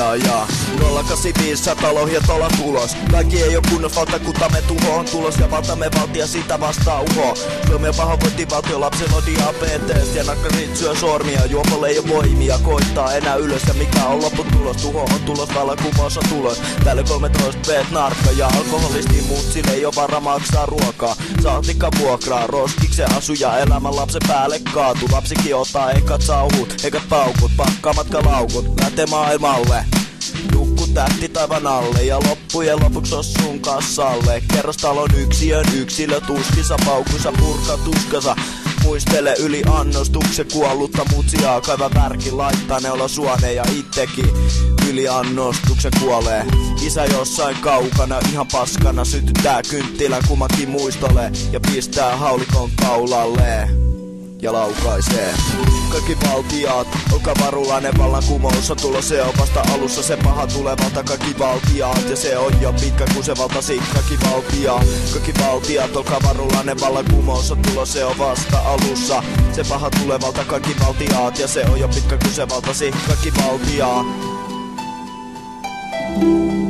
ja 08500 lohja tolla tulos. Kaikki ei oo kunnos valtakunta me tuhoon tulos. Ja valtamme valtia sitä vastaa uho. Suomi on pahoinvointivaltio, lapsen on diabetes. Ja nakkarit syö sormia, juopolle ei oo voimia. Koittaa enää ylös ja mikä on lopputulos. Tuho on tulos, vallankumous on tulos. Täällä 13 peet narkka ja alkoholisti, mut sille ei oo varaa maksaa ruokaa. Saatikka vuokraa, roskiksen asuja elämän lapsen päälle kaatu. Lapsikin ottaa ekat sauhut, ekat paukut, pakkaamatka laukut, lähtee maailmalle. Nukku tähti taivaan alle ja loppujen lopuksi on sun kassalle. Kerrostalon yksiön yksilö tuskissa paukussa purka tuskansa. Muistele yli annostuksen kuollutta mutsiaa. Kaiva värki laittaa neula suoneen ja ittekin yli annostuksen kuolee. Isä jossain kaukana ihan paskana sytyttää kynttilän kummankin muistolle. Ja pistää haulikon kaulalle ja laukaisee. Kaikki valtiaat, olkaa varullainen, vallankumous on tulo. Se on vasta alussa, se paha tulevalta kaikki valtiaat. Ja se on jo pitkä kun se valtasi kaikki valtiaat. Kaikki valtiaat, olkaa varullainen, vallankumous on tulo. Se on vasta alussa, se paha tulevalta kaikki valtiaat. Ja se on jo pitkä kun se valtasi kaikki valtiaat.